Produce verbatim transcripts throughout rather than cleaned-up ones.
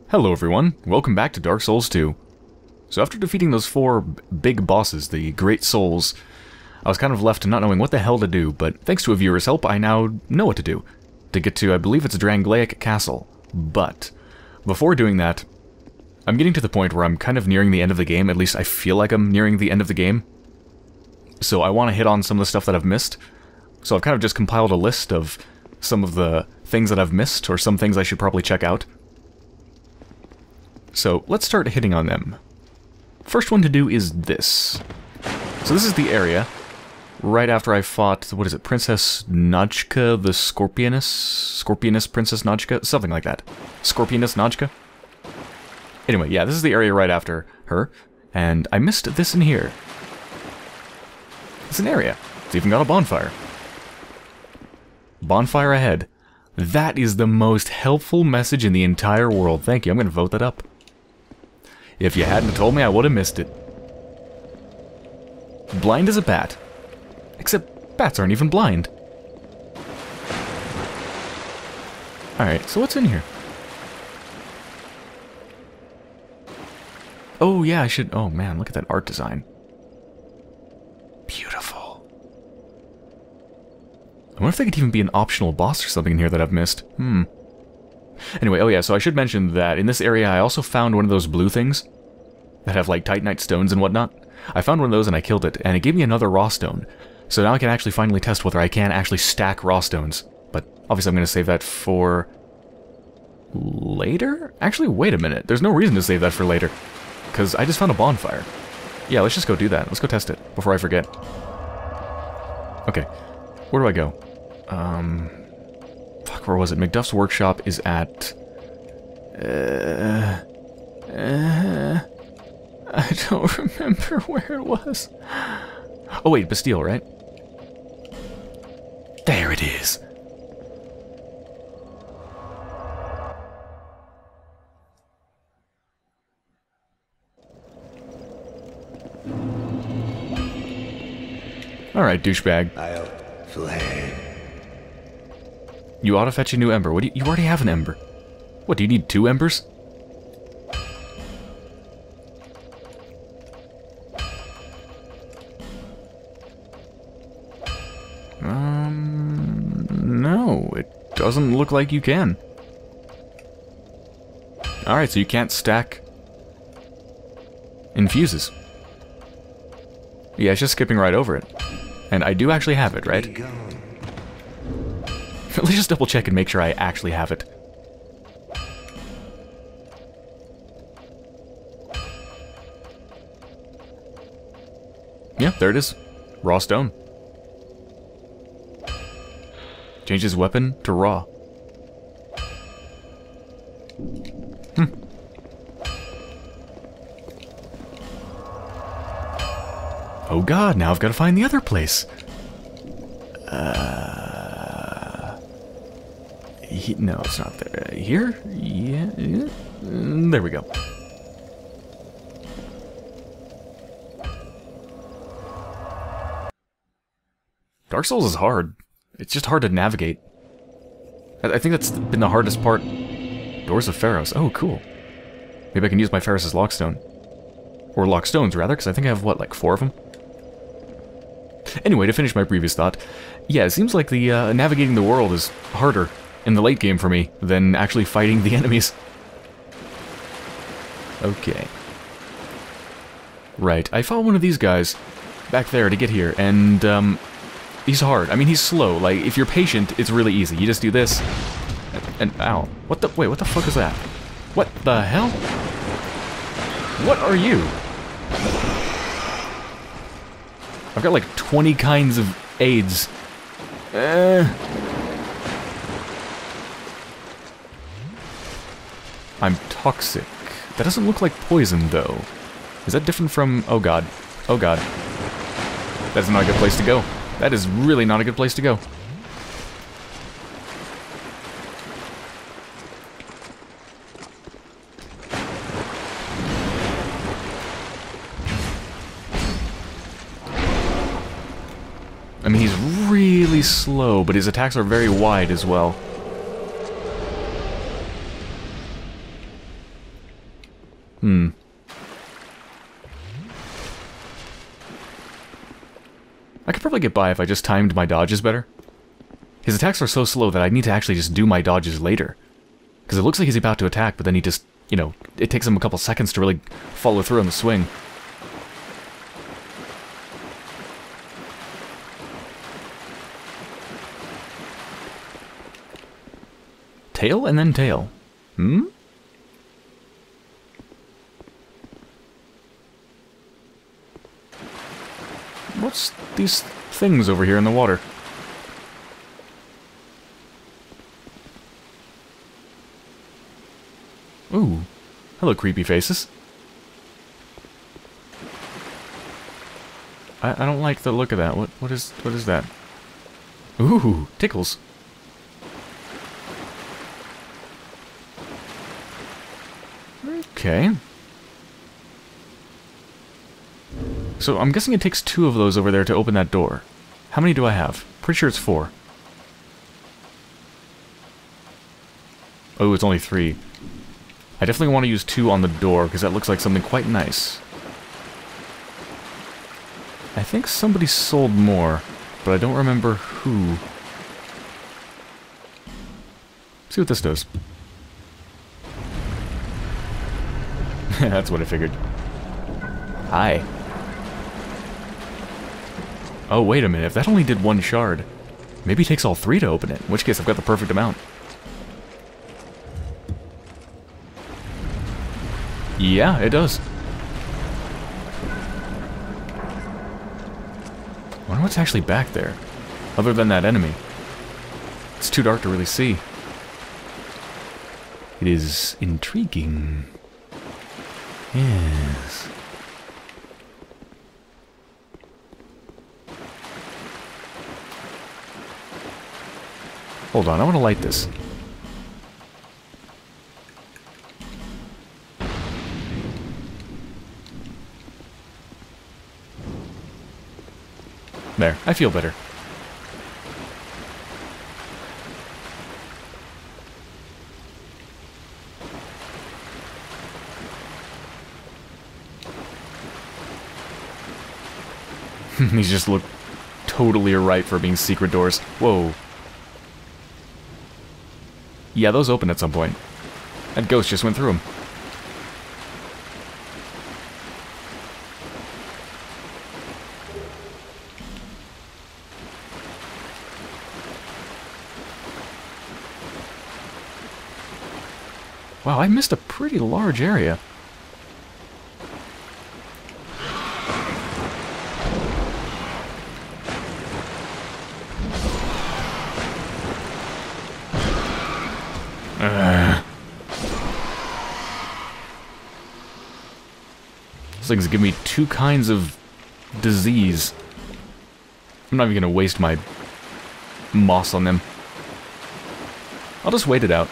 Hello everyone, welcome back to Dark Souls two. So after defeating those four b big bosses, the Great Souls, I was kind of left not knowing what the hell to do, but thanks to a viewer's help, I now know what to do. To get to, I believe it's Dranglaic Castle. But, before doing that, I'm getting to the point where I'm kind of nearing the end of the game, at least I feel like I'm nearing the end of the game. So I want to hit on some of the stuff that I've missed. So I've kind of just compiled a list of some of the things that I've missed, or some things I should probably check out. So, let's start hitting on them. First one to do is this. So this is the area right after I fought, what is it, Princess Najka the Scorpioness? Scorpioness Princess Najka? Something like that. Scorpioness Najka? Anyway, yeah, this is the area right after her, and I missed this in here. It's an area. It's even got a bonfire. Bonfire ahead. That is the most helpful message in the entire world. Thank you, I'm going to vote that up. If you hadn't told me, I would have missed it. Blind as a bat. Except bats aren't even blind. Alright, so what's in here? Oh yeah, I should... Oh man, look at that art design. Beautiful. I wonder if there could even be an optional boss or something in here that I've missed. Hmm. Anyway, oh yeah, so I should mention that in this area I also found one of those blue things that have like Titanite stones and whatnot. I found one of those and I killed it, and it gave me another raw stone. So now I can actually finally test whether I can actually stack raw stones. But obviously I'm going to save that for... later? Actually, wait a minute. There's no reason to save that for later. Because I just found a bonfire. Yeah, let's just go do that. Let's go test it before I forget. Okay. Where do I go? Um... Fuck, where was it? McDuff's workshop is at... Uh, uh, I don't remember where it was. Oh wait, Bastille, right? There it is. Alright, douchebag. I'll flame. You ought to fetch a new ember. What do you, you already have an ember. What, do you need two embers? Um, no, it doesn't look like you can. Alright, so you can't stack infuses. Yeah, it's just skipping right over it. And I do actually have it, right? Let's just double check and make sure I actually have it. Yeah, there it is. Raw stone. Change his weapon to raw. Hmm. Oh god, now I've got to find the other place. Uh... He, no, it's not there. Here? Yeah, yeah. Mm, there we go. Dark Souls is hard. It's just hard to navigate. I, I think that's been the hardest part. Doors of Pharos. Oh, cool. Maybe I can use my Pharos' Lockstone. Or Lockstones, rather, because I think I have, what, like four of them? Anyway, to finish my previous thought, yeah, it seems like the uh, navigating the world is harder in the late game for me than actually fighting the enemies. Okay. Right, I fought one of these guys back there to get here, and, um, he's hard. I mean, he's slow. Like, if you're patient, it's really easy. You just do this, and, and ow. What the, wait, what the fuck is that? What the hell? What are you? I've got like twenty kinds of AIDS. Uh, I'm toxic. That doesn't look like poison, though. Is that different from... Oh god. Oh god. That's not a good place to go. That is really not a good place to go. I mean, he's really slow, but his attacks are very wide as well. Hmm. I could probably get by if I just timed my dodges better. His attacks are so slow that I need to actually just do my dodges later. Because it looks like he's about to attack, but then he just, you know, it takes him a couple seconds to really follow through on the swing. Tail and then tail. Hmm? What's these things over here in the water? Ooh. Hello, creepy faces. I, I don't like the look of that. What what is what is that? Ooh, tickles. Okay. So I'm guessing it takes two of those over there to open that door. How many do I have? Pretty sure it's four. Oh, it's only three. I definitely want to use two on the door, because that looks like something quite nice. I think somebody sold more, but I don't remember who. Let's see what this does. That's what I figured. Hi. Oh, wait a minute. If that only did one shard, maybe it takes all three to open it, in which case I've got the perfect amount. Yeah, it does. I wonder what's actually back there, other than that enemy. It's too dark to really see. It is intriguing. Yes. Hold on, I want to light this. There, I feel better. These just look totally right for being secret doors. Whoa. Yeah, those opened at some point. That ghost just went through them. Wow, I missed a pretty large area. Uh. These things give me two kinds of disease. I'm not even gonna waste my moss on them. I'll just wait it out.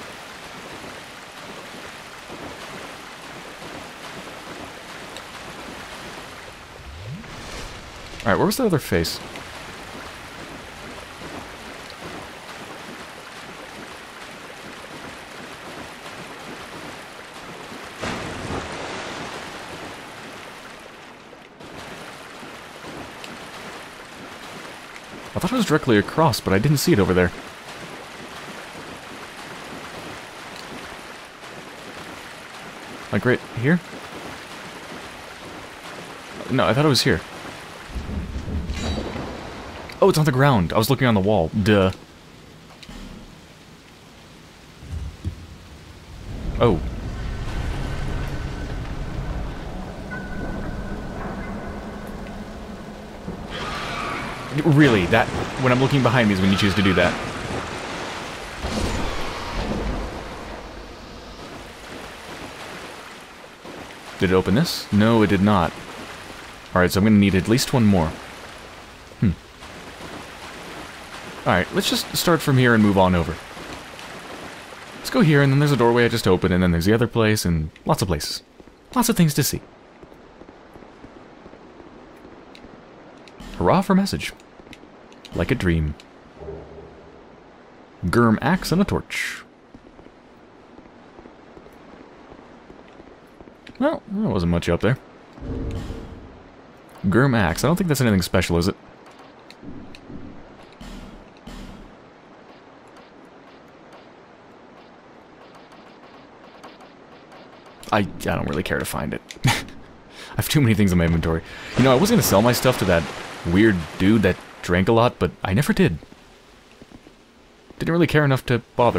Alright, where was the other face? I thought it was directly across, but I didn't see it over there. Like right here? No, I thought it was here. Oh, it's on the ground. I was looking on the wall. Duh. Oh. Really, that, when I'm looking behind me is when you choose to do that. Did it open this? No, it did not. Alright, so I'm gonna need at least one more. Hmm. Alright, let's just start from here and move on over. Let's go here, and then there's a doorway I just opened, and then there's the other place, and lots of places. Lots of things to see. Hurrah for message. Like a dream. Gurm axe and a torch. Well, there wasn't much up there. Gurm Axe. I don't think that's anything special, is it? I, I don't really care to find it. I have too many things in my inventory. You know, I was going to sell my stuff to that weird dude that drank a lot, but I never did. Didn't really care enough to bother.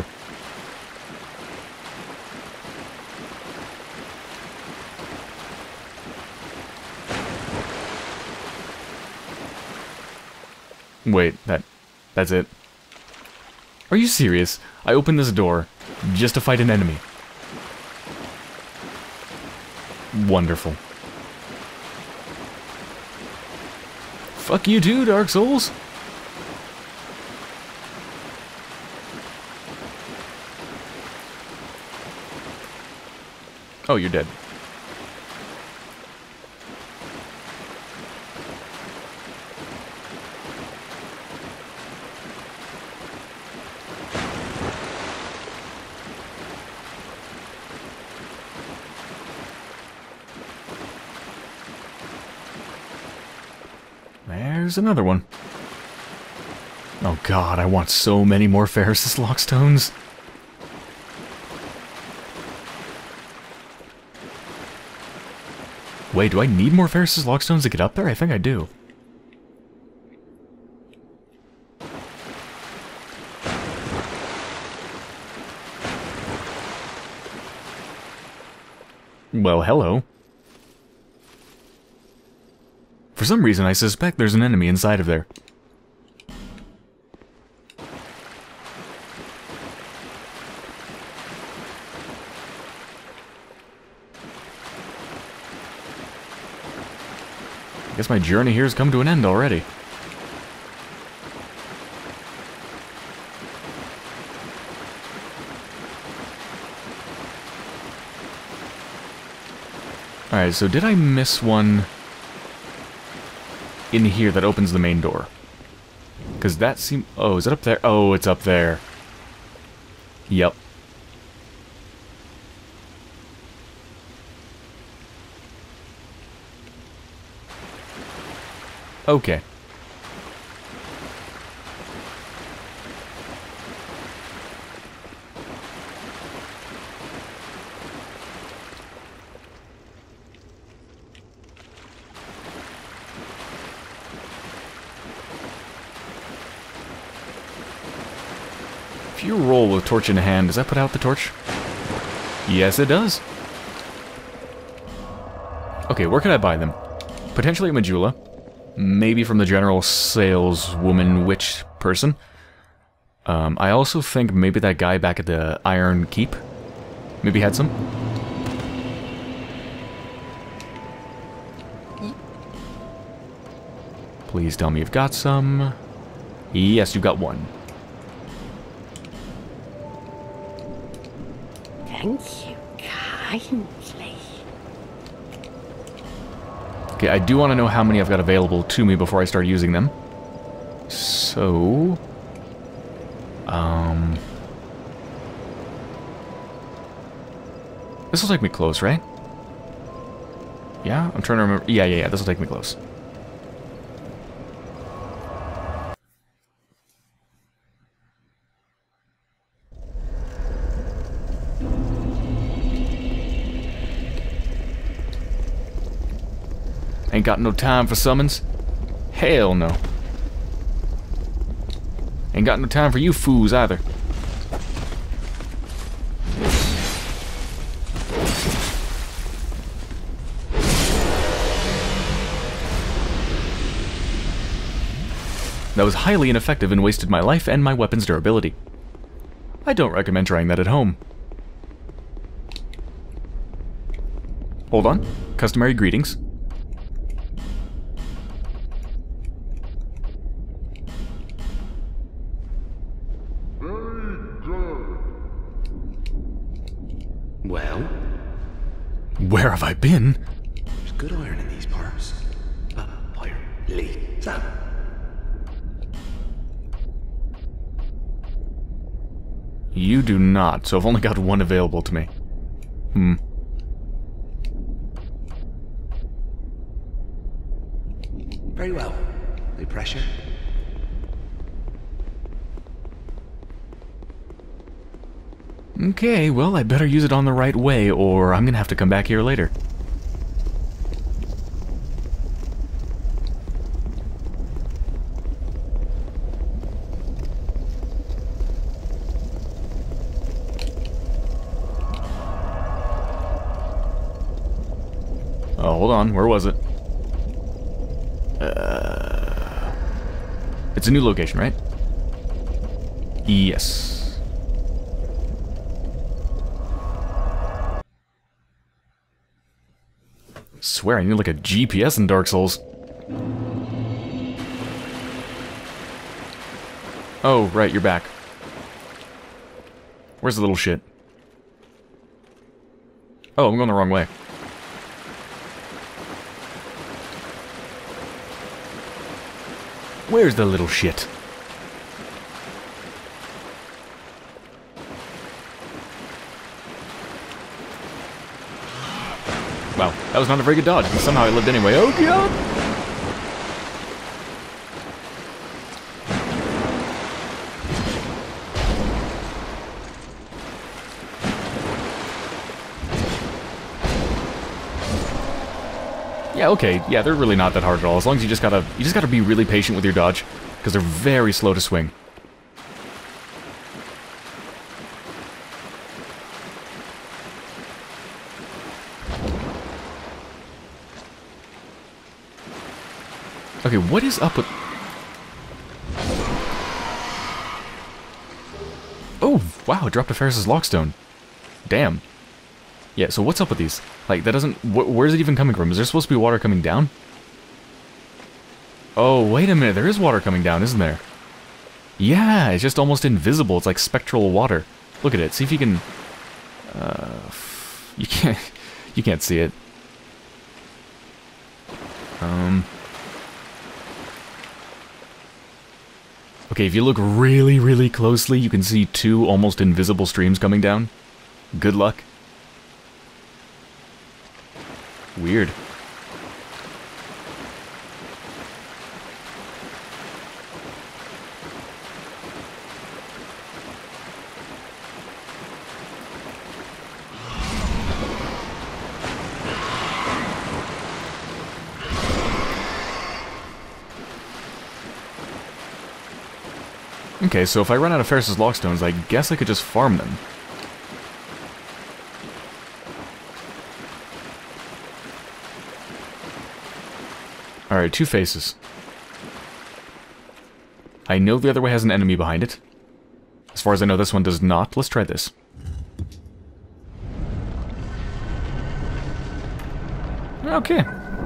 Wait, that... that's it? Are you serious? I opened this door just to fight an enemy. Wonderful. Fuck you too, Dark Souls! Oh, you're dead. There's another one. Oh god, I want so many more Ferris's Lockstones. Wait, do I need more Ferris's Lockstones to get up there? I think I do. Well, hello. For some reason, I suspect there's an enemy inside of there. I guess my journey here has come to an end already. Alright, so did I miss one in here that opens the main door? Because that seems... Oh, is it up there? Oh, it's up there. Yep. Okay. If you roll with torch in hand, does that put out the torch? Yes, it does. Okay, where can I buy them? Potentially at Majula. Maybe from the general saleswoman witch person. Um, I also think maybe that guy back at the Iron Keep maybe had some. Please tell me you've got some. Yes, you've got one. Thank you kindly. Okay, I do want to know how many I've got available to me before I start using them. So... Um... This will take me close, right? Yeah? I'm trying to remember... Yeah, yeah, yeah, this will take me close. Ain't got no time for summons. Hell no. Ain't got no time for you fools either. That was highly ineffective and wasted my life and my weapon's durability. I don't recommend trying that at home. Hold on. Customary greetings. Well? Where have I been? There's good iron in these parts. Uh, iron. Lee. Sam. You do not, so I've only got one available to me. Hmm. Very well. No pressure. Okay, well, I better use it on the right way, or I'm gonna have to come back here later. Oh, hold on, where was it? Uh, it's a new location, right? Yes. Swear, I need like a G P S in Dark Souls. Oh, right, you're back. Where's the little shit? Oh, I'm going the wrong way. Where's the little shit? Wow, that was not a very good dodge. Somehow I lived anyway. Oh god! Yeah, okay. Yeah, they're really not that hard at all. As long as you just gotta, you just gotta be really patient with your dodge, because they're very slow to swing. Okay, what is up with... Oh, wow, it dropped a Ferris's Lockstone. Damn. Yeah, so what's up with these? Like, that doesn't... Wh where's it even coming from? Is there supposed to be water coming down? Oh, wait a minute, there is water coming down, isn't there? Yeah, it's just almost invisible. It's like spectral water. Look at it, see if you can... Uh... You can't... You can't see it. Um... Okay, if you look really, really closely, you can see two almost invisible streams coming down. Good luck. Weird. Okay, so if I run out of Ferris's Lockstones, I guess I could just farm them. Alright, two faces. I know the other way has an enemy behind it. As far as I know, this one does not. Let's try this. Okay.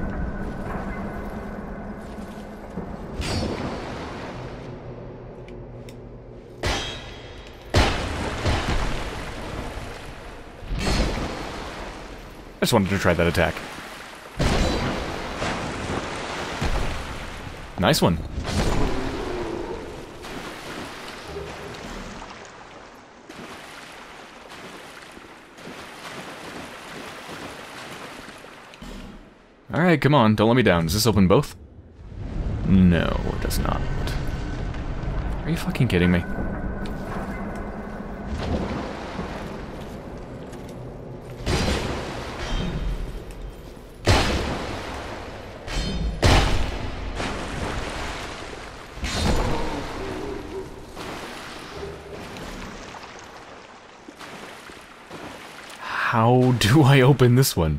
I just wanted to try that attack. Nice one. Alright, come on, don't let me down. Does this open both? No, it does not. Are you fucking kidding me? How do I open this one?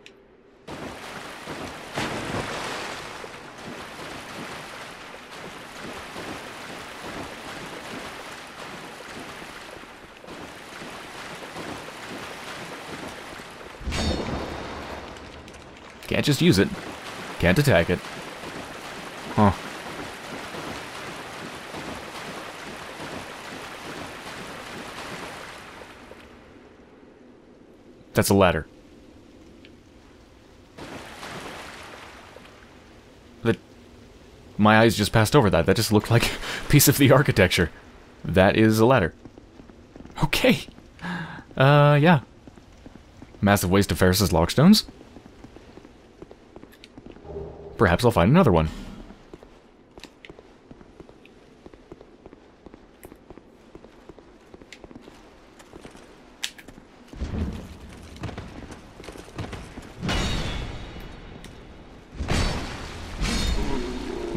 Can't just use it. Can't attack it. Huh. That's a ladder. That... My eyes just passed over that. That just looked like a piece of the architecture. That is a ladder. Okay. Uh, yeah. Massive waste of Ferris's Lockstones. Perhaps I'll find another one.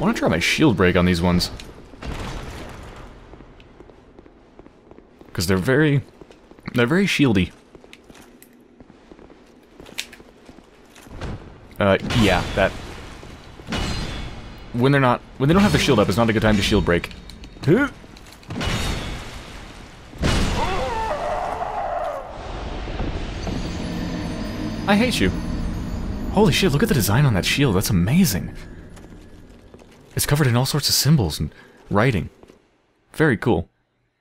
want to try my shield break on these ones. Because they're very... They're very shieldy. Uh, yeah, that... When they're not... When they don't have their shield up, it's not a good time to shield break. I hate you. Holy shit, look at the design on that shield. That's amazing. It's covered in all sorts of symbols and writing. Very cool.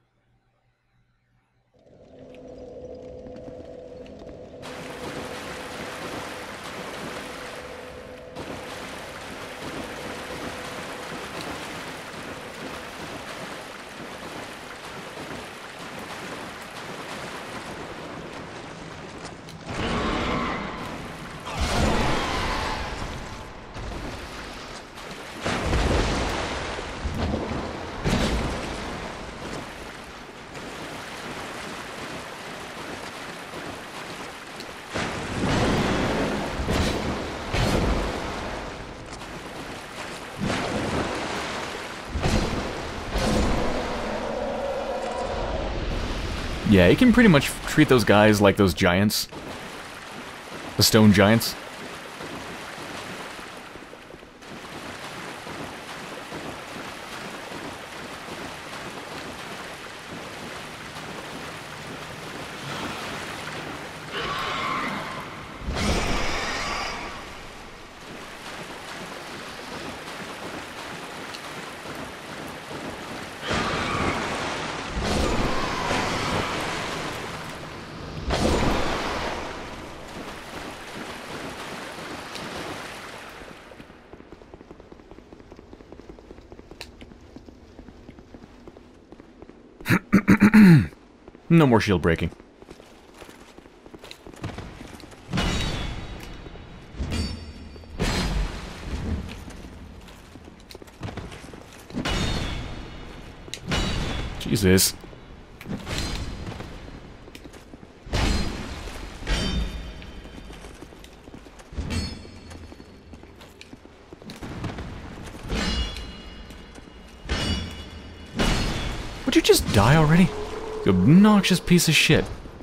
Yeah, you can pretty much treat those guys like those giants. The stone giants. No more shield breaking. Jesus. Would you just die already? You obnoxious piece of shit.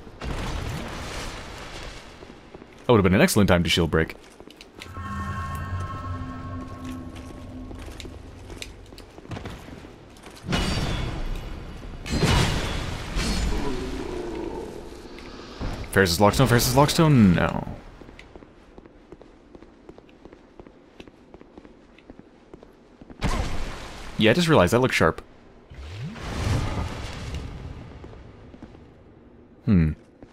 That would have been an excellent time to shield break. Ferris's Lockstone, Ferris's Lockstone, no. Yeah, I just realized that looks sharp. Hmm.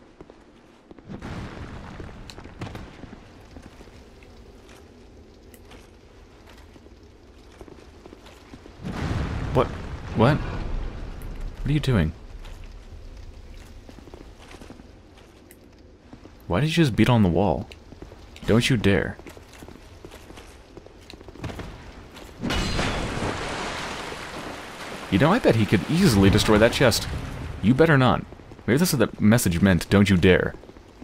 What? What? What are you doing? Why did you just beat on the wall? Don't you dare. You know, I bet he could easily destroy that chest. You better not. Maybe that's what that message meant, don't you dare.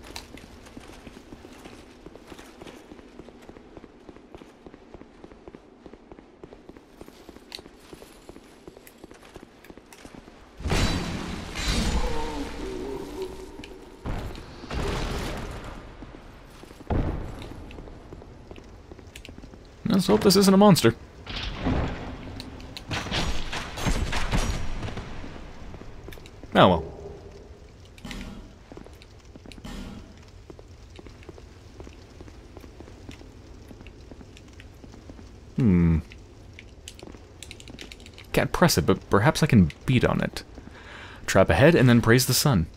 Let's hope this isn't a monster. Oh well. Hmm. Can't press it, but perhaps I can beat on it. Trap ahead and then praise the sun.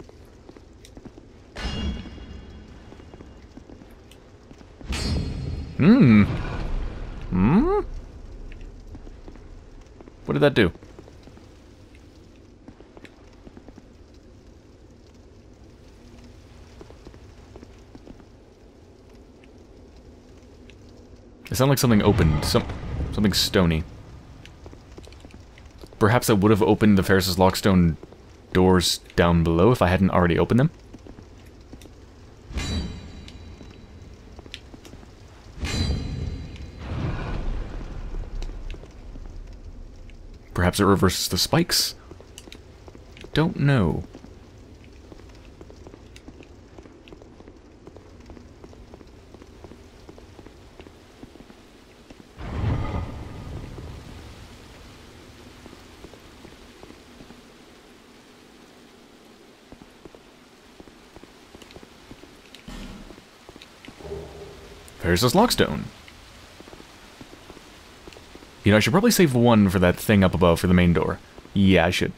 Hmm. Hmm? What did that do? It sounded like something opened, some, something stony. Perhaps I would have opened the Ferris's Lockstone doors down below if I hadn't already opened them. Perhaps it reverses the spikes? Don't know. There's this lockstone. You know, I should probably save one for that thing up above for the main door. Yeah, I should.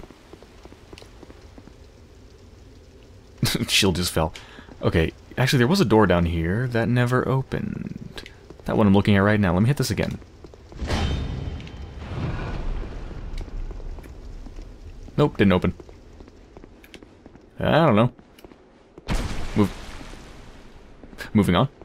Shield just fell. Okay, actually there was a door down here that never opened. That one I'm looking at right now. Let me hit this again. Nope, didn't open. I don't know. Move. Moving on.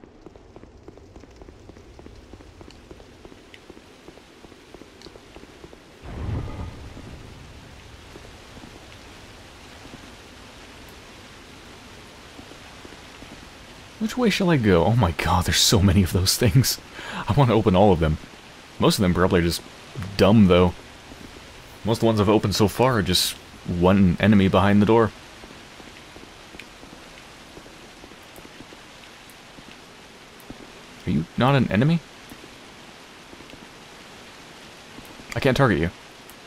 Which way shall I go? Oh my god, there's so many of those things. I want to open all of them. Most of them probably are just dumb, though. Most of the ones I've opened so far are just one enemy behind the door. Are you not an enemy? I can't target you.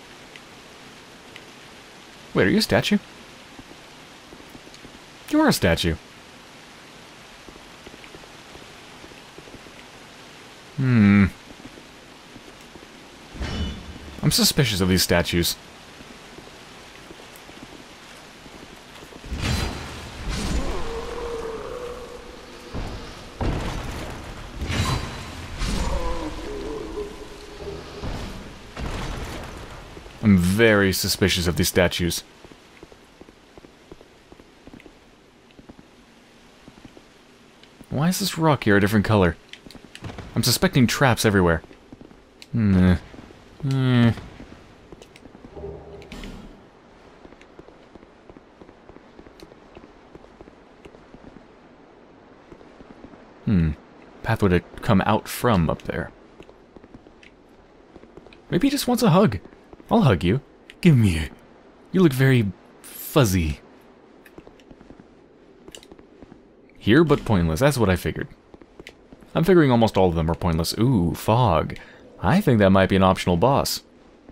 Wait, are you a statue? You are a statue. Hmm. I'm suspicious of these statues. I'm very suspicious of these statues. Why is this rock here a different color? I'm suspecting traps everywhere. Hmm. Hmm. Hmm. Pathway to come out from up there. Maybe he just wants a hug. I'll hug you. Give me a... You look very fuzzy. Here, but pointless. That's what I figured. I'm figuring almost all of them are pointless. Ooh, fog. I think that might be an optional boss.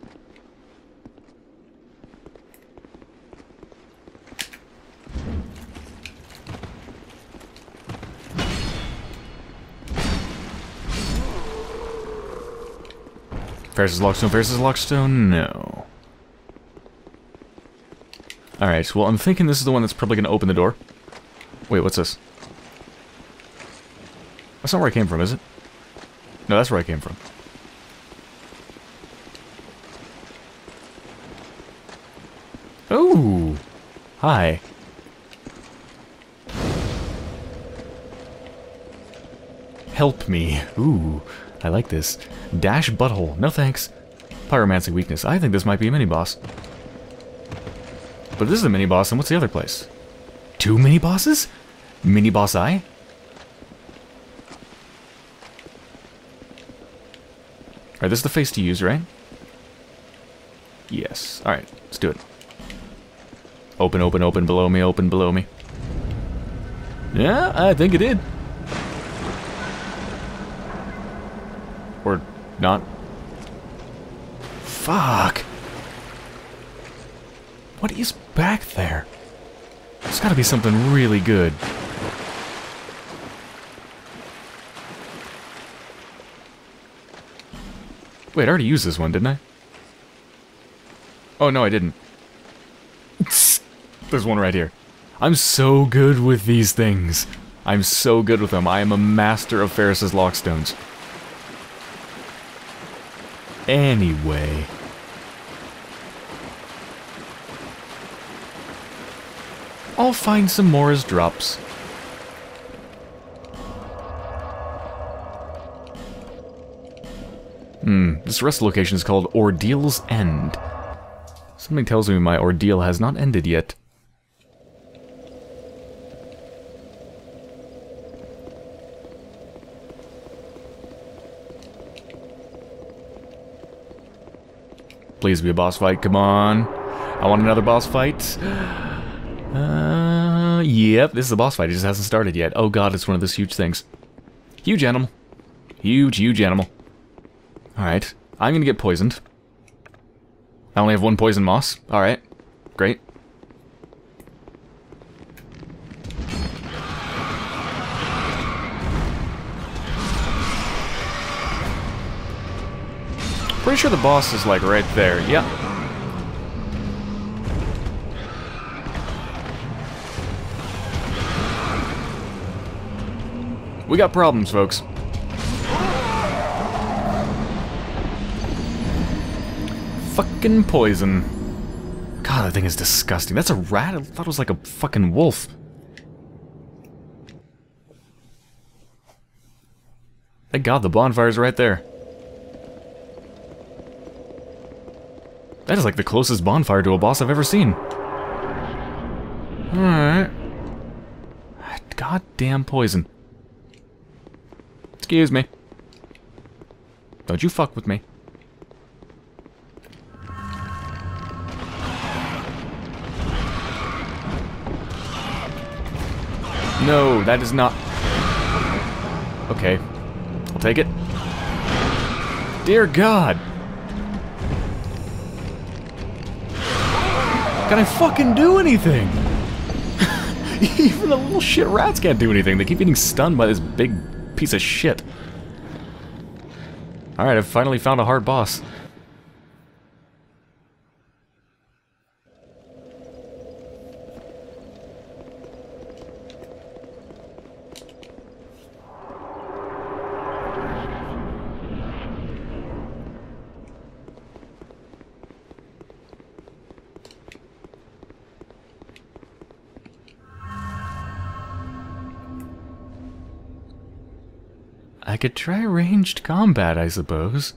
Ferris's Lockstone, Ferris's Lockstone, no. Alright, well, I'm thinking this is the one that's probably going to open the door. Wait, what's this? That's not where I came from, is it? No, that's where I came from. Oh! Hi. Help me. Ooh, I like this. Dash butthole. No thanks. Pyromancy weakness. I think this might be a mini-boss. But if this is a mini-boss, then what's the other place? Two mini-bosses? Mini-boss I? Alright, this is the face to use, right? Yes. Alright, let's do it. Open, open, open, below me, open, below me. Yeah, I think it did. Or not. Fuck. What is back there? There's gotta be something really good. Wait, I already used this one, didn't I? Oh, no, I didn't. There's one right here. I'm so good with these things. I'm so good with them. I am a master of Ferris's Lockstones. Anyway. I'll find some more as drops. Hmm, this rest location is called Ordeal's End. Something tells me my ordeal has not ended yet. Please be a boss fight, come on. I want another boss fight. Uh, yep, this is a boss fight, it just hasn't started yet. Oh god, it's one of those huge things. Huge animal. Huge, huge animal. Alright, I'm gonna get poisoned. I only have one poison moss. Alright, great. Pretty sure the boss is like right there. Yeah. We got problems, folks. Fucking poison. God, that thing is disgusting. That's a rat? I thought it was like a fucking wolf. Thank God the bonfire's right there. That is like the closest bonfire to a boss I've ever seen. Alright. Goddamn poison. Excuse me. Don't you fuck with me. No, that is not... Okay. I'll take it. Dear God! Can I fucking do anything? Even the little shit rats can't do anything. They keep getting stunned by this big piece of shit. Alright, I've finally found a hard boss. I could try ranged combat, I suppose.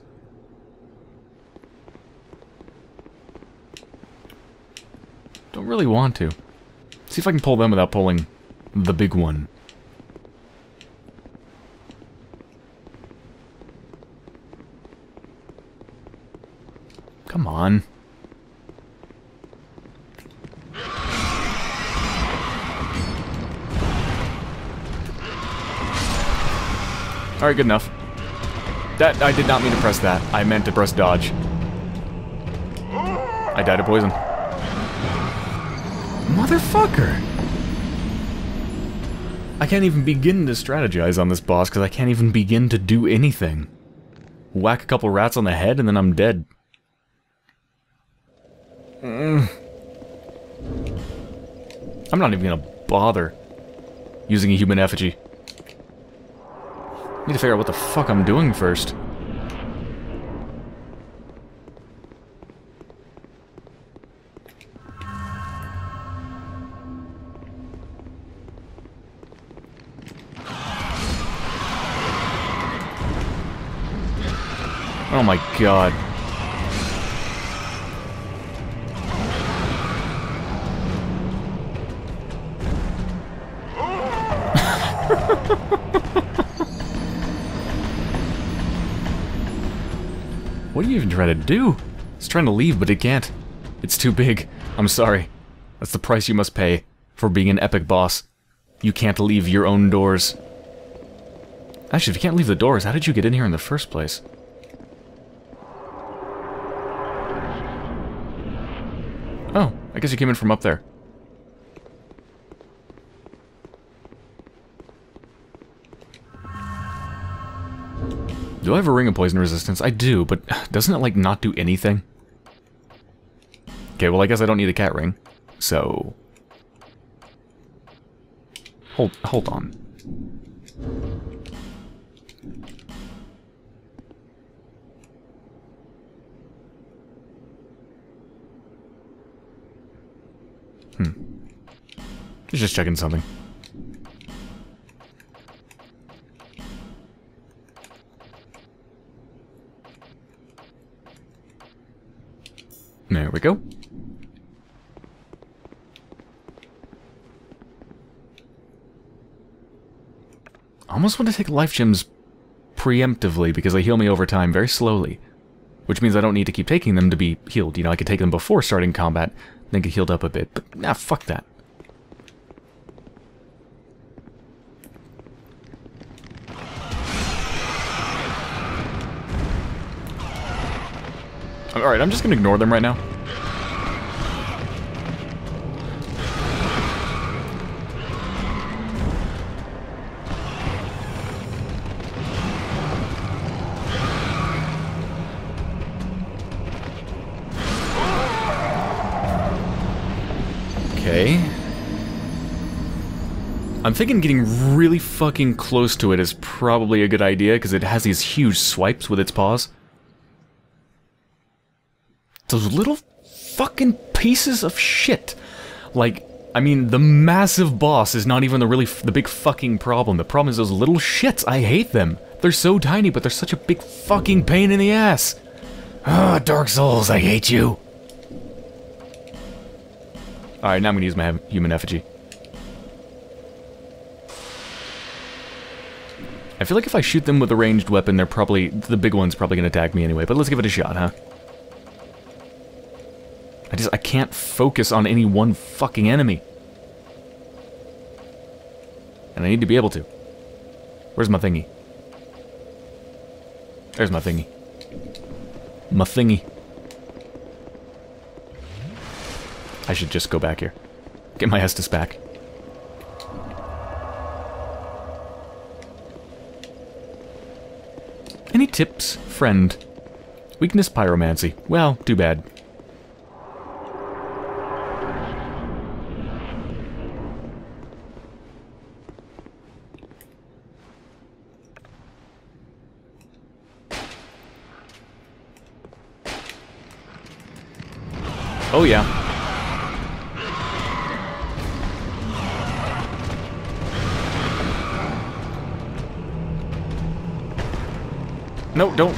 Don't really want to. See if I can pull them without pulling the big one. Come on. Alright, good enough. That, I did not mean to press that. I meant to press dodge. I died of poison. Motherfucker! I can't even begin to strategize on this boss because I can't even begin to do anything. Whack a couple rats on the head and then I'm dead. Mm. I'm not even gonna bother using a human effigy. Need to figure out what the fuck I'm doing first. Oh my god. What are you even trying to do? It's trying to leave, but it can't. It's too big. I'm sorry. That's the price you must pay for being an epic boss. You can't leave your own doors. Actually, if you can't leave the doors, how did you get in here in the first place? Oh, I guess you came in from up there. Do I have a ring of poison resistance? I do, but doesn't it, like, not do anything? Okay, well, I guess I don't need a cat ring. So... Hold, hold on. Hmm. Just checking something. There we go. I almost want to take life gems preemptively because they heal me over time very slowly. Which means I don't need to keep taking them to be healed. You know, I could take them before starting combat, then get healed up a bit. But, nah, fuck that. Alright, I'm just gonna ignore them right now. Okay. I'm thinking getting really fucking close to it is probably a good idea, because it has these huge swipes with its paws. Those little fucking pieces of shit. Like, I mean, the massive boss is not even the really f the big fucking problem. The problem is those little shits. I hate them. They're so tiny, but they're such a big fucking pain in the ass. Ah, Dark Souls, I hate you. Alright, now I'm gonna use my human effigy. I feel like if I shoot them with a ranged weapon, they're probably... the big one's probably gonna attack me anyway, but let's give it a shot, huh? I just... I can't focus on any one fucking enemy. And I need to be able to. Where's my thingy? There's my thingy. My thingy. I should just go back here. Get my Estus back. Any tips, friend? Weakness pyromancy. Well, too bad. Oh yeah. No, don't.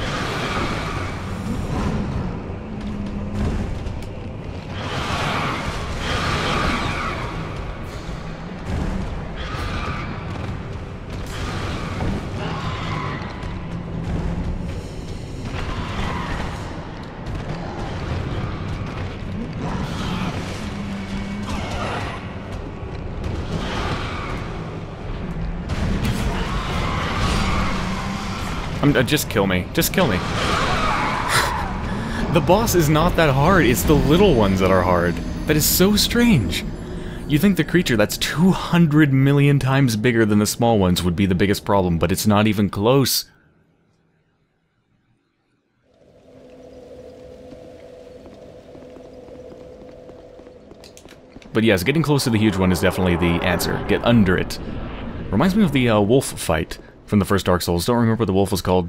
I'm, uh, just kill me. Just kill me. The boss is not that hard. It's the little ones that are hard. That is so strange. You think the creature that's two hundred million times bigger than the small ones would be the biggest problem, but it's not even close. But yes, getting close to the huge one is definitely the answer. Get under it. Reminds me of the uh, wolf fight from the first Dark Souls. Don't remember what the wolf was called.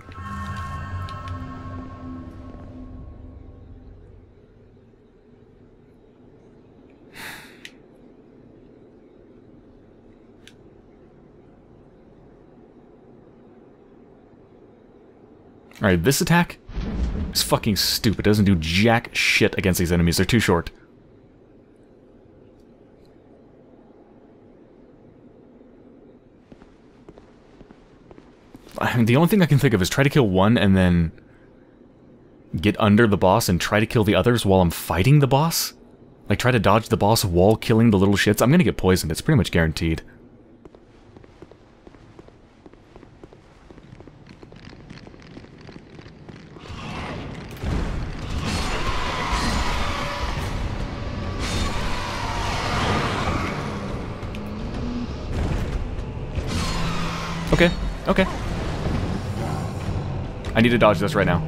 Alright, this attack is fucking stupid. It doesn't do jack shit against these enemies. They're too short. I mean, the only thing I can think of is try to kill one and then get under the boss and try to kill the others while I'm fighting the boss? Like, try to dodge the boss while killing the little shits? I'm gonna get poisoned. It's pretty much guaranteed. Okay, okay. I need to dodge this right now.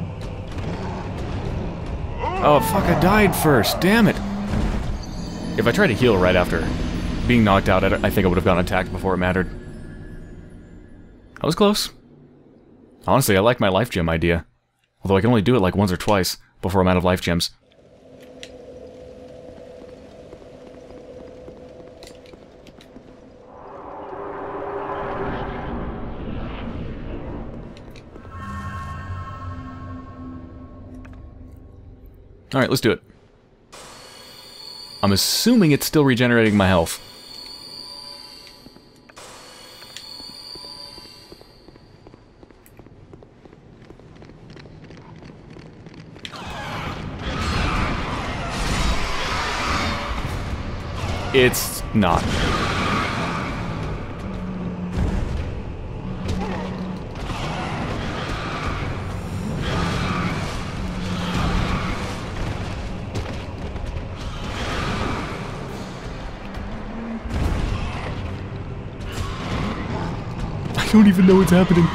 Oh, fuck, I died first. Damn it. If I tried to heal right after being knocked out, I think I would have gotten attacked before it mattered. I was close. Honestly, I like my life gem idea. Although I can only do it like once or twice before I'm out of life gems. Alright, let's do it. I'm assuming it's still regenerating my health. It's not. I don't even know what's happening.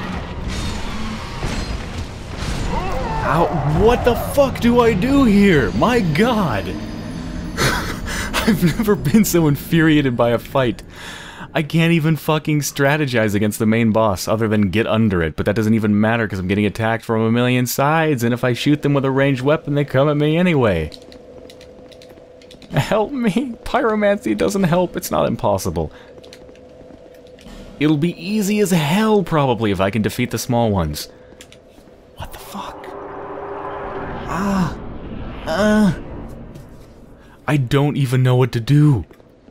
Ow, what the fuck do I do here? My god! I've never been so infuriated by a fight. I can't even fucking strategize against the main boss other than get under it, but that doesn't even matter because I'm getting attacked from a million sides, and if I shoot them with a ranged weapon, they come at me anyway. Help me! Pyromancy doesn't help, it's not impossible. It'll be easy as hell, probably, if I can defeat the small ones. What the fuck? Ah. Uh. I don't even know what to do.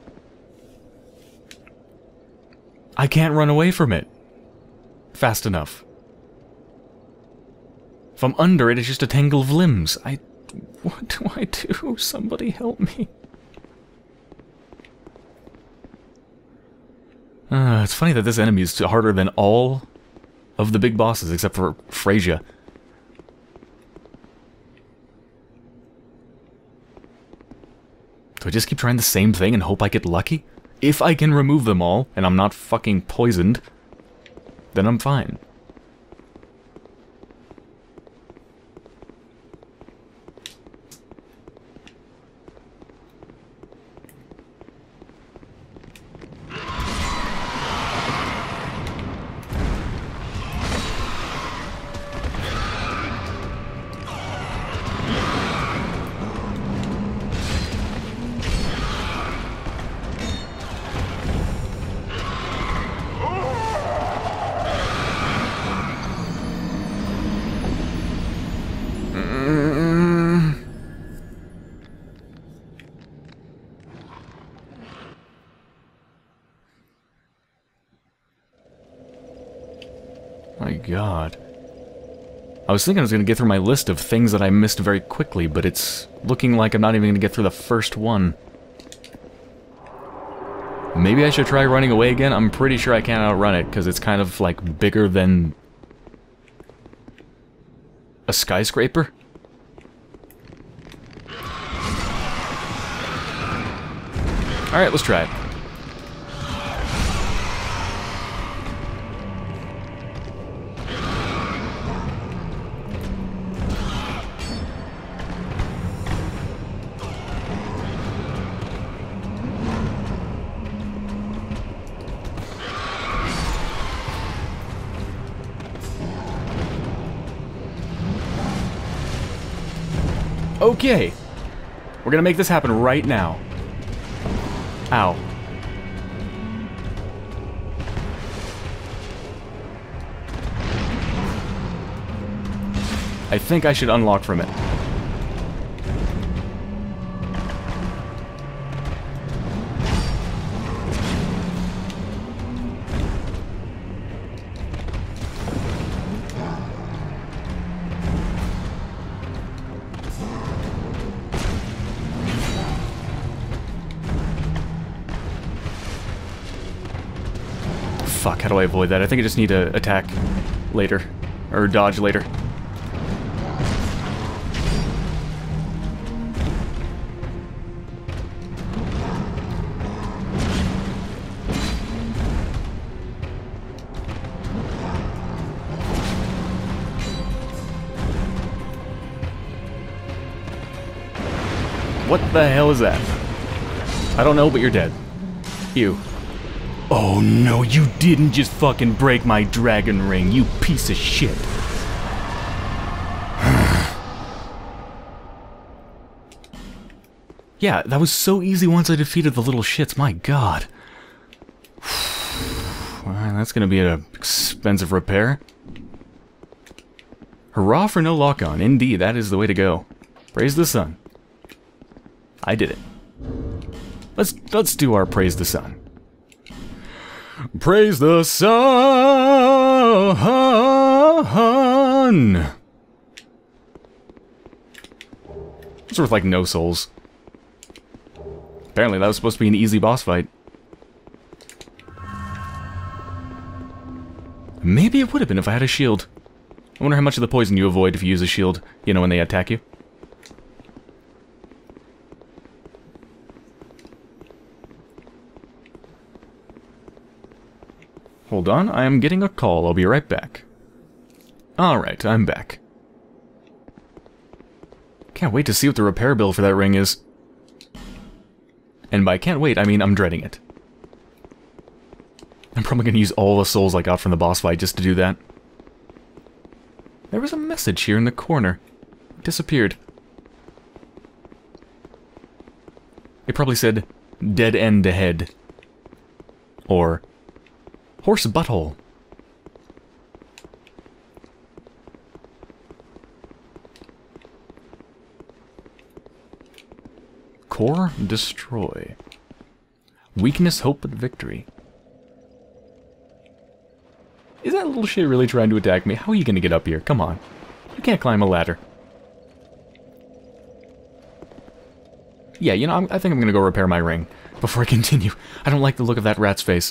I can't run away from it fast enough. If I'm under it, it's just a tangle of limbs. I... What do I do? Somebody help me. Uh, it's funny that this enemy is harder than all of the big bosses, except for Freyja. Do I just keep trying the same thing and hope I get lucky? If I can remove them all, and I'm not fucking poisoned, then I'm fine. My god. I was thinking I was going to get through my list of things that I missed very quickly, but it's looking like I'm not even going to get through the first one. Maybe I should try running away again? I'm pretty sure I can't outrun it, because it's kind of, like, bigger than a skyscraper. Alright, let's try it. Okay, we're gonna make this happen right now. Ow. I think I should unlock from it. Fuck, how do I avoid that? I think I just need to attack later. Or dodge later. What the hell is that? I don't know, but you're dead. You. Oh no, you didn't just fucking break my dragon ring, you piece of shit. Yeah, that was so easy once I defeated the little shits, my god. Well, that's gonna be an expensive repair. Hurrah for no lock-on, indeed, that is the way to go. Praise the sun. I did it. Let's, let's do our praise the sun. Praise the sun! It's worth like no souls. Apparently that was supposed to be an easy boss fight. Maybe it would have been if I had a shield. I wonder how much of the poison you avoid if you use a shield, you know, when they attack you. Hold on, I am getting a call. I'll be right back. Alright, I'm back. Can't wait to see what the repair bill for that ring is. And by can't wait, I mean I'm dreading it. I'm probably going to use all the souls I got from the boss fight just to do that. There was a message here in the corner. It disappeared. It probably said, dead end ahead. Or, horse butthole. Core destroy. Weakness, hope, but victory. Is that little shit really trying to attack me? How are you gonna get up here? Come on. You can't climb a ladder. Yeah, you know, I'm, I think I'm gonna go repair my ring before I continue. I don't like the look of that rat's face.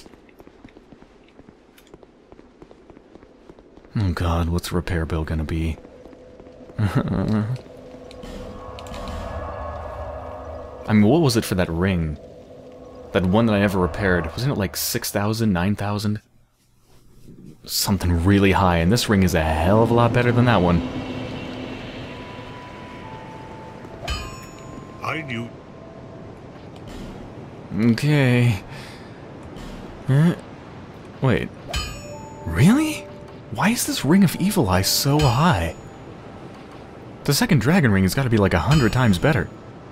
Oh god, what's the repair bill gonna be? I mean, what was it for that ring? That one that I never repaired. Wasn't it like six thousand, nine thousand? Something really high, and this ring is a hell of a lot better than that one. I knew. Okay. Uh, wait. Really? Why is this Ring of Evil Eye so high? The second dragon ring has got to be like a hundred times better.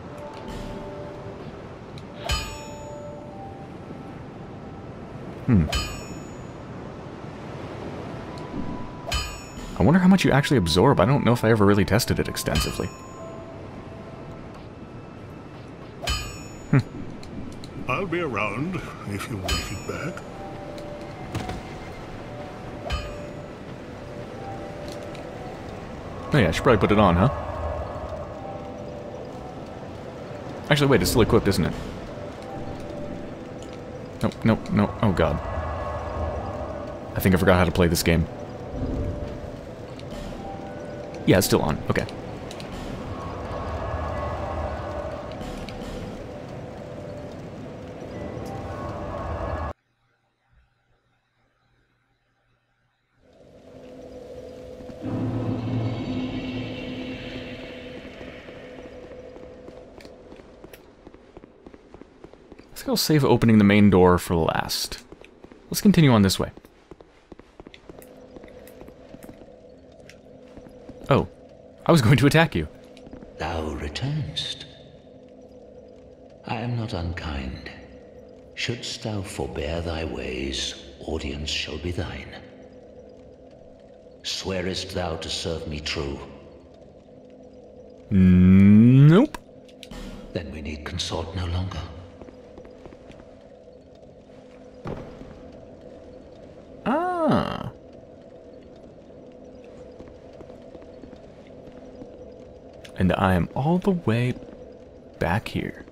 Hmm. I wonder how much you actually absorb. I don't know if I ever really tested it extensively. Hmm. I'll be around if you want it back. Oh yeah, I should probably put it on, huh? Actually, wait, it's still equipped, isn't it? Nope, nope, nope. Oh god. I think I forgot how to play this game. Yeah, it's still on. Okay. I think I'll save opening the main door for last. Let's continue on this way. Oh, I was going to attack you. Thou returnest. I am not unkind. Shouldst thou forbear thy ways, audience shall be thine. Swearest thou to serve me true? Nope. Then we need consort no longer. Ah. And I am all the way back here.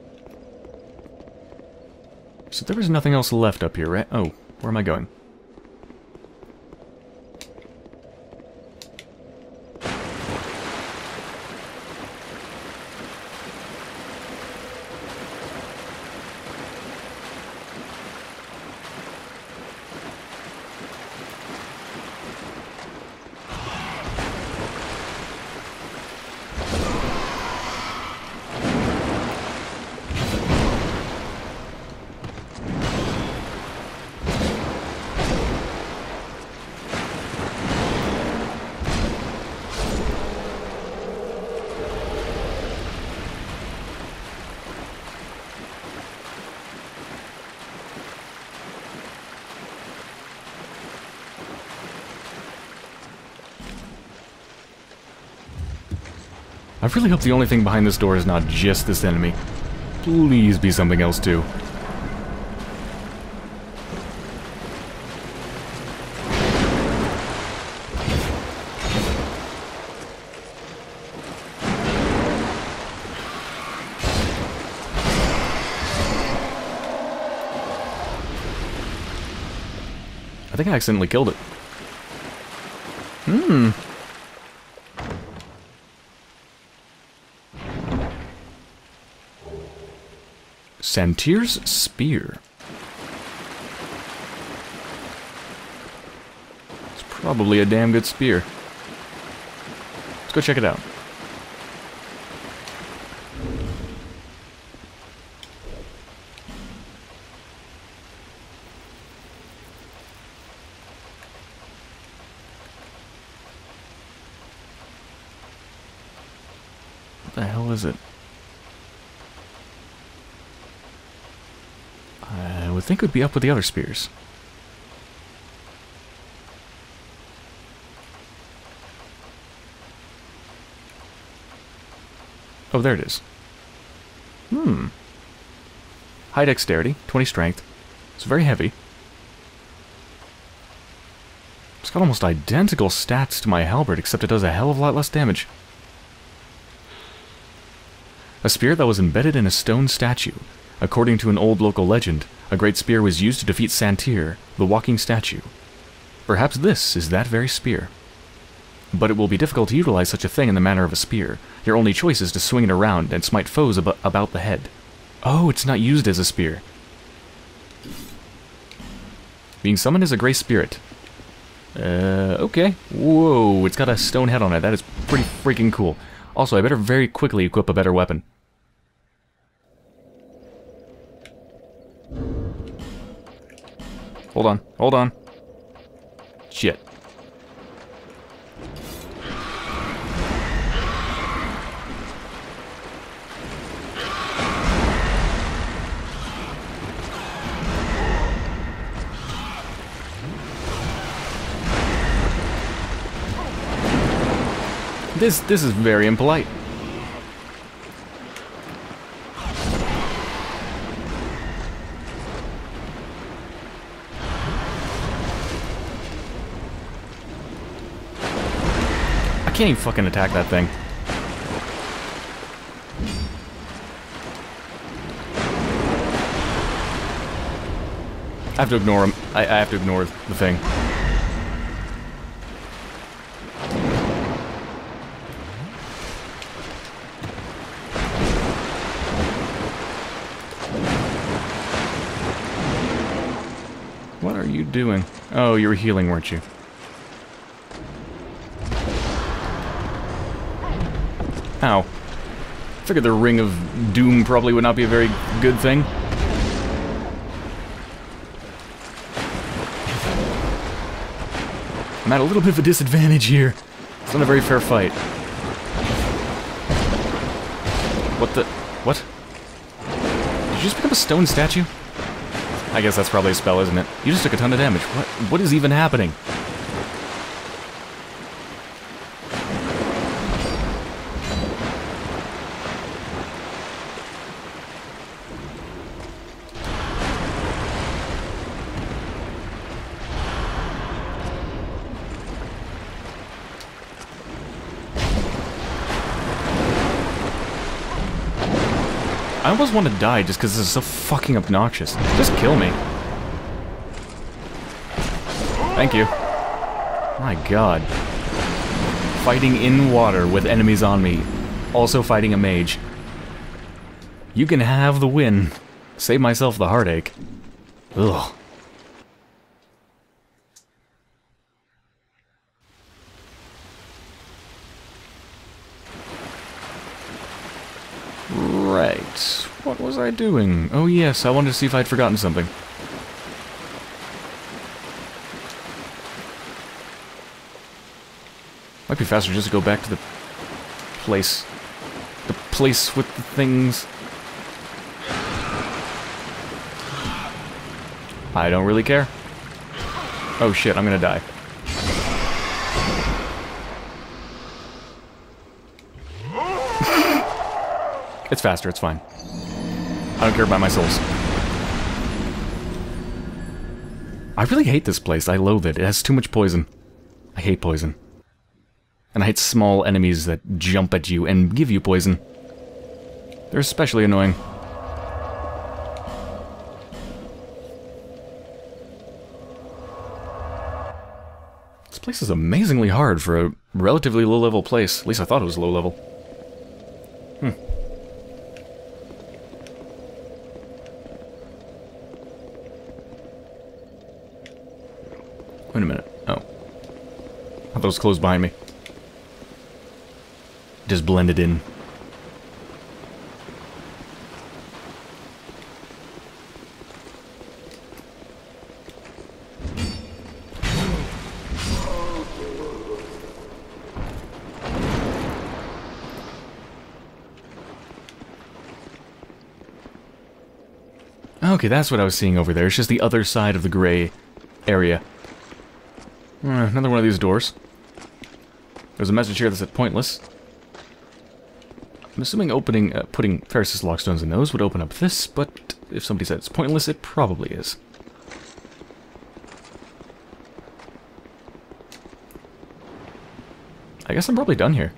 So there was nothing else left up here, right? Oh, where am I going? I really hope the only thing behind this door is not just this enemy. Please be something else too. I think I accidentally killed it. Hmm. Santier's Spear. It's probably a damn good spear. Let's go check it out. What the hell is it? I would think it would be up with the other spears. Oh, there it is. Hmm. High dexterity, twenty strength. It's very heavy. It's got almost identical stats to my halberd, except it does a hell of a lot less damage. A spear that was embedded in a stone statue. According to an old local legend, a great spear was used to defeat Santier, the walking statue. Perhaps this is that very spear. But it will be difficult to utilize such a thing in the manner of a spear. Your only choice is to swing it around and smite foes ab about the head. Oh, it's not used as a spear. Being summoned as a gray spirit. Uh, okay. Whoa, it's got a stone head on it. That is pretty freaking cool. Also, I better very quickly equip a better weapon. Hold on, hold on. Shit. This this is very impolite. I can't even fucking attack that thing. I have to ignore him. I, I have to ignore the thing. What are you doing? Oh, you were healing, weren't you? Ow. Figured the Ring of Doom probably would not be a very good thing. I'm at a little bit of a disadvantage here. It's not a very fair fight. What the... What? Did you just become a stone statue? I guess that's probably a spell, isn't it? You just took a ton of damage. What? What is even happening? I almost want to die just because this is so fucking obnoxious. Just kill me. Thank you. My god. Fighting in water with enemies on me. Also fighting a mage. You can have the win. Save myself the heartache. Ugh. Right. What was I doing? Oh yes, I wanted to see if I'd forgotten something. Might be faster just to go back to the place. The place with the things. I don't really care. Oh shit, I'm gonna die. It's faster, it's fine. I don't care about my souls. I really hate this place. I loathe it. It has too much poison. I hate poison. And I hate small enemies that jump at you and give you poison. They're especially annoying. place is amazingly hard for a relatively low-level place. At least I thought it was low-level. Hmm. Wait a minute. Oh. I thought it was closed behind me. Just blended in. Okay, that's what I was seeing over there. It's just the other side of the gray area. Uh, another one of these doors. There's a message here that said pointless. I'm assuming opening, uh, putting Ferris's lockstones in those would open up this, but if somebody said it's pointless, it probably is. I guess I'm probably done here.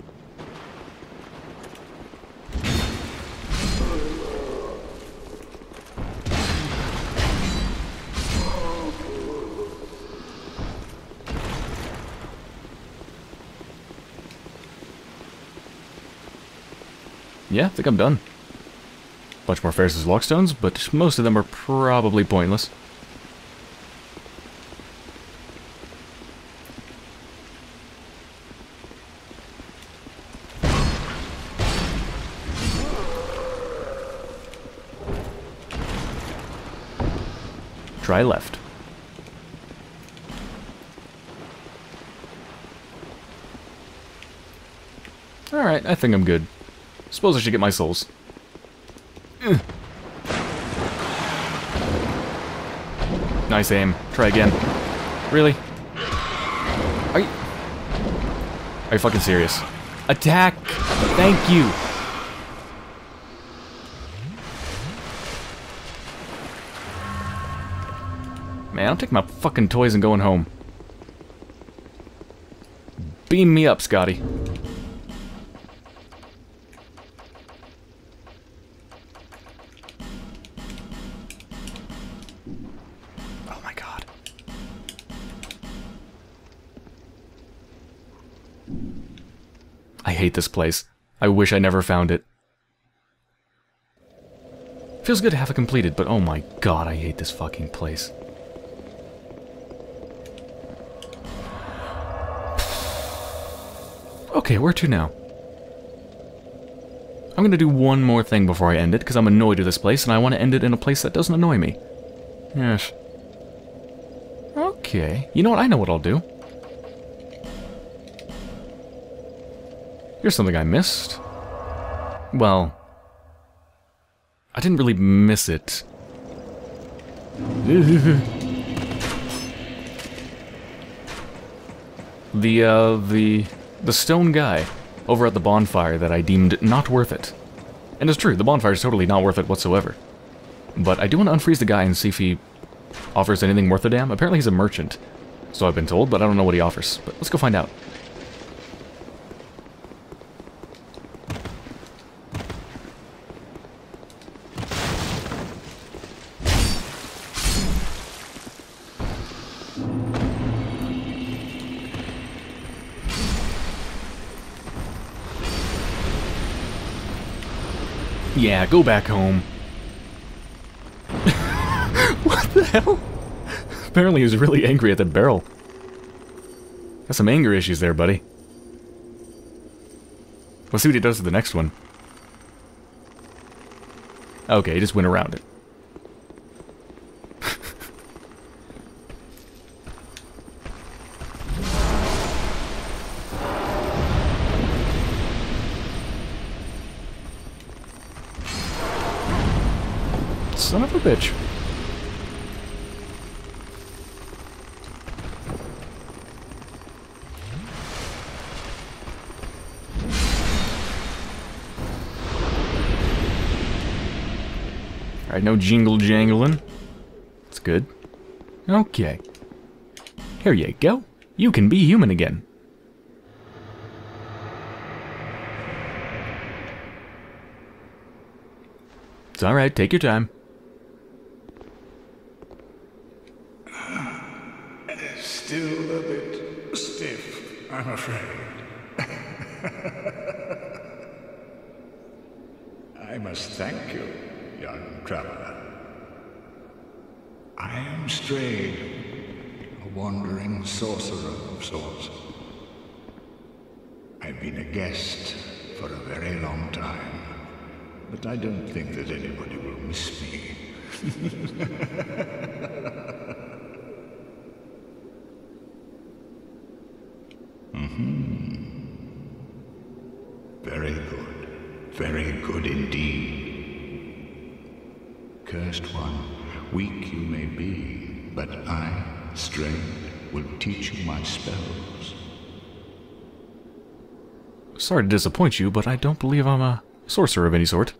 Yeah, I think I'm done. Bunch more Ferris's lockstones, but most of them are probably pointless. Try left. Alright, I think I'm good. Suppose I should get my souls. Ugh. Nice aim. Try again. Really? Are you... Are you fucking serious? Attack! Thank you! Man, I'm taking my fucking toys and going home. Beam me up, Scotty. Oh my god. I hate this place. I wish I never found it. Feels good to have it completed, but oh my god, I hate this fucking place. Okay, where to now? I'm gonna do one more thing before I end it, because I'm annoyed with this place, and I want to end it in a place that doesn't annoy me. Yes. Okay. You know what? I know what I'll do. Here's something I missed. Well, I didn't really miss it. the, uh, the... The stone guy over at the bonfire that I deemed not worth it. And it's true, the bonfire is totally not worth it whatsoever. But I do want to unfreeze the guy and see if he offers anything worth a damn. Apparently he's a merchant, so I've been told, but I don't know what he offers. But let's go find out. Yeah, go back home. What the hell? Apparently he was really angry at that barrel. Got some anger issues there, buddy. Let's see what he does to the next one. Okay, he just went around it. Son of a bitch. Alright, no jingle jangling. That's good. Okay. Here you go. You can be human again. It's alright, take your time. Still a bit stiff, I'm afraid. I must thank you, young traveler. I am Strayed, a wandering sorcerer of sorts. I've been a guest for a very long time, but I don't think that anybody will miss me. Mm-hmm. Very good. Very good indeed. Cursed one, weak you may be, but I, Strayed, will teach you my spells. Sorry to disappoint you, but I don't believe I'm a sorcerer of any sort.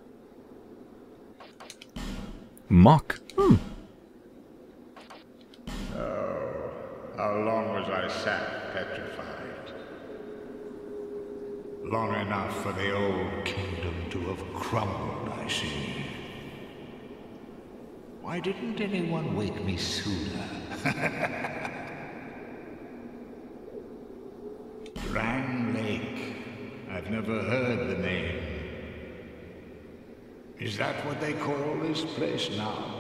Mock. Hmm. Oh, how long was I sat petrified? Long enough for the old kingdom to have crumbled, I see. Why didn't anyone wake me sooner? Drang Lake. I've never heard the name. Is that what they call this place now?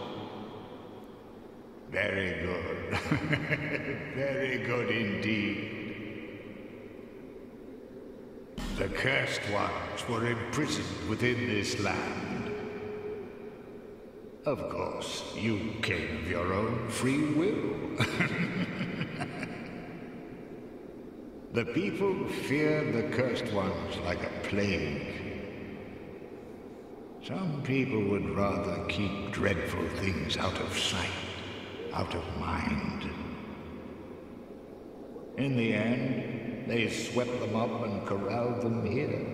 Very good. Very good indeed. The cursed ones were imprisoned within this land. Of course, you came of your own free will. The people fear the cursed ones like a plague. Some people would rather keep dreadful things out of sight, out of mind. In the end, they swept them up and corralled them here.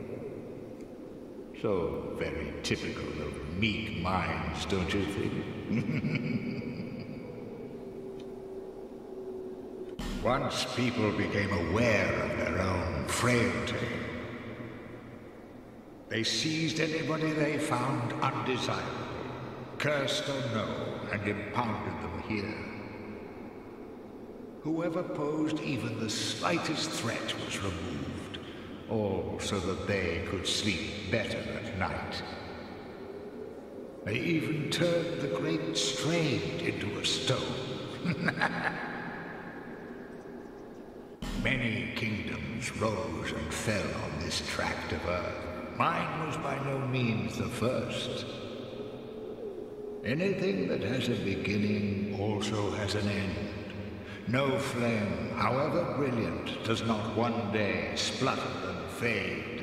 So very typical of meek minds, don't you think? Once people became aware of their own frailty, they seized anybody they found undesirable, cursed or no, and impounded them here. Whoever posed even the slightest threat was removed, all so that they could sleep better at night. They even turned the great Strayed into a stone. Many kingdoms rose and fell on this tract of earth. Mine was by no means the first. Anything that has a beginning also has an end. No flame, however brilliant, does not one day splutter and fade.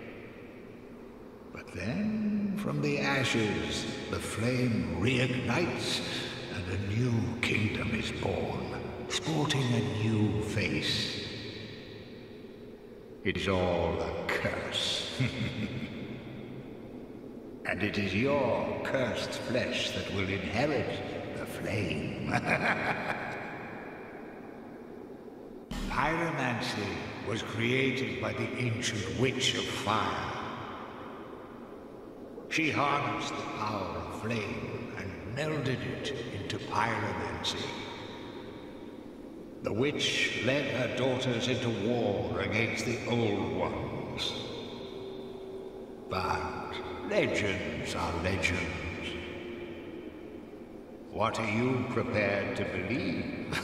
But then, from the ashes, the flame reignites, and a new kingdom is born, sporting a new face. It is all a curse. And it is your cursed flesh that will inherit the flame. Pyromancy was created by the ancient witch of fire. She harnessed the power of flame and melded it into pyromancy. The witch led her daughters into war against the old ones. But legends are legends. What are you prepared to believe?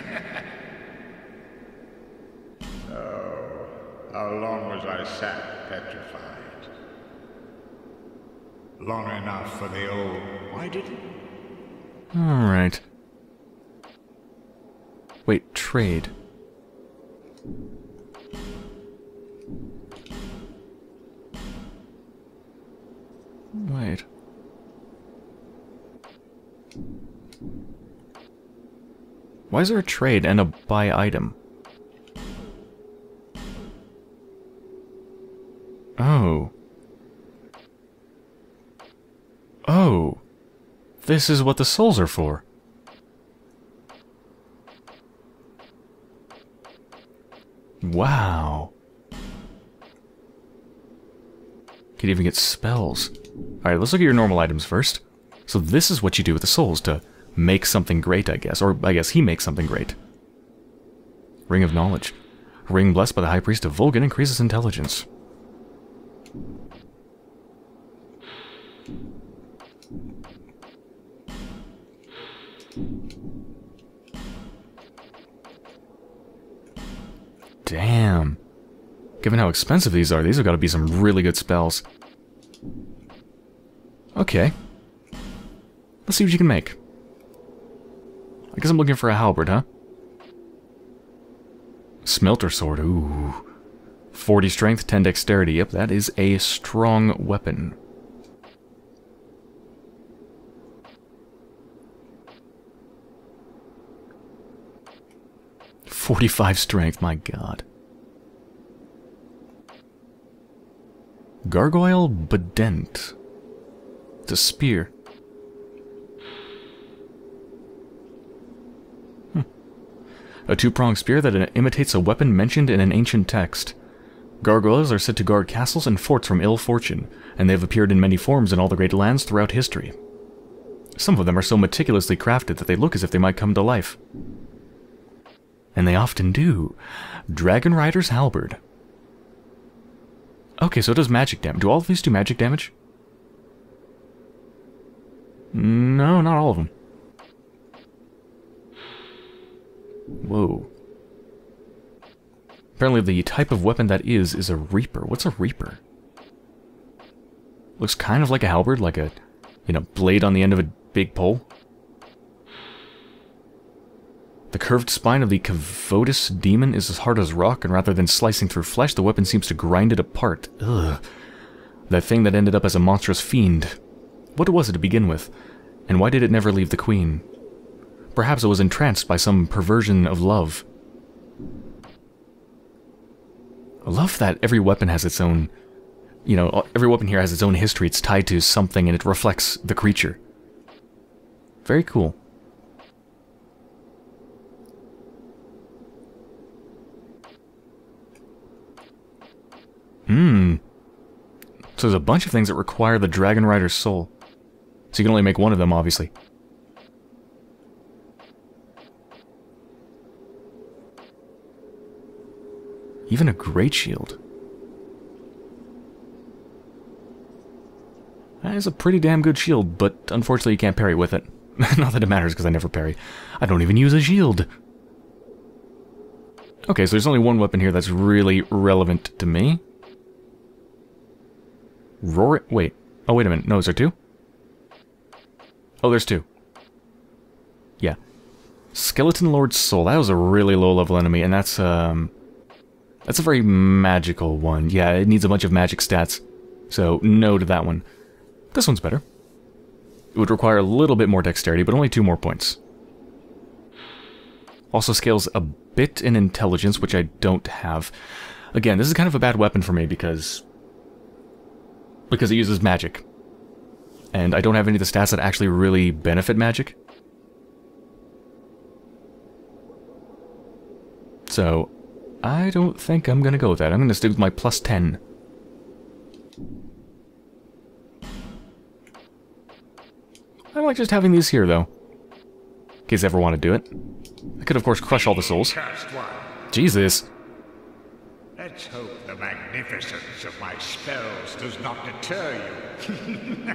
Oh, how long was I sat petrified? Long enough for the old... Why didn't... Alright. Wait, trade. Wait. Why is there a trade and a buy item? Oh. Oh. This is what the souls are for. Wow. Could even get spells. Alright, let's look at your normal items first. So this is what you do with the souls to make something great, I guess. Or I guess he makes something great. Ring of Knowledge. Ring blessed by the High Priest of Vulcan increases intelligence. Damn. Given how expensive these are, these have got to be some really good spells. Okay. Let's see what you can make. I guess I'm looking for a halberd, huh? Smelter sword, ooh. forty strength, ten dexterity. Yep, that is a strong weapon. forty-five strength, my god. Gargoyle Bedent. It's a spear. Hmm. A two-pronged spear that imitates a weapon mentioned in an ancient text. Gargoyles are said to guard castles and forts from ill fortune, and they have appeared in many forms in all the great lands throughout history. Some of them are so meticulously crafted that they look as if they might come to life. And they often do. Dragon Rider's Halberd. Okay, so it does magic damage. Do all of these do magic damage? No, not all of them. Whoa. Apparently the type of weapon that is, is a Reaper. What's a Reaper? Looks kind of like a halberd, like a, you know, blade on the end of a big pole. The curved spine of the Cavodus demon is as hard as rock, and rather than slicing through flesh, the weapon seems to grind it apart. Ugh. That thing that ended up as a monstrous fiend. What was it to begin with? And why did it never leave the queen? Perhaps it was entranced by some perversion of love. I love that every weapon has its own... You know, every weapon here has its own history. It's tied to something and it reflects the creature. Very cool. Hmm. So there's a bunch of things that require the Dragon Rider's soul. So you can only make one of them, obviously. Even a Great Shield. That is a pretty damn good shield, but unfortunately you can't parry with it. Not that it matters, because I never parry. I don't even use a shield. Okay, so there's only one weapon here that's really relevant to me. Roar... Wait. Oh, wait a minute. No, is there two? Oh, there's two. Yeah. Skeleton Lord's Soul. That was a really low-level enemy, and that's, um... that's a very magical one. Yeah, it needs a bunch of magic stats. So, no to that one. This one's better. It would require a little bit more dexterity, but only two more points. Also scales a bit in intelligence, which I don't have. Again, this is kind of a bad weapon for me because... Because it uses magic. And I don't have any of the stats that actually really benefit magic. So, I don't think I'm gonna go with that. I'm gonna stick with my plus ten. I like just having these here, though. In case I ever want to do it. I could, of course, crush all the souls. Jesus. Let's hope the magnificence of my spells does not deter you.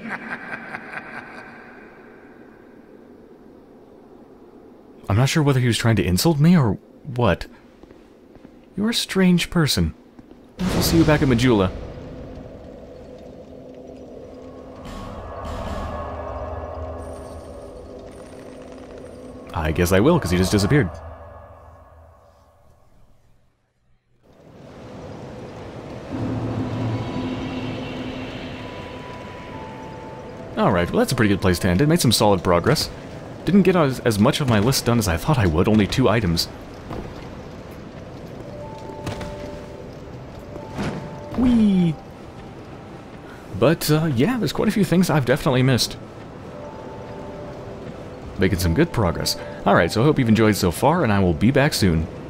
I'm not sure whether he was trying to insult me or what. You're a strange person. I'll see you back at Majula. I guess I will, because he just disappeared. Alright, well that's a pretty good place to end it. Made some solid progress. Didn't get as, as much of my list done as I thought I would, only two items. Whee! But, uh, yeah, there's quite a few things I've definitely missed. Making some good progress. Alright, so I hope you've enjoyed so far, and I will be back soon.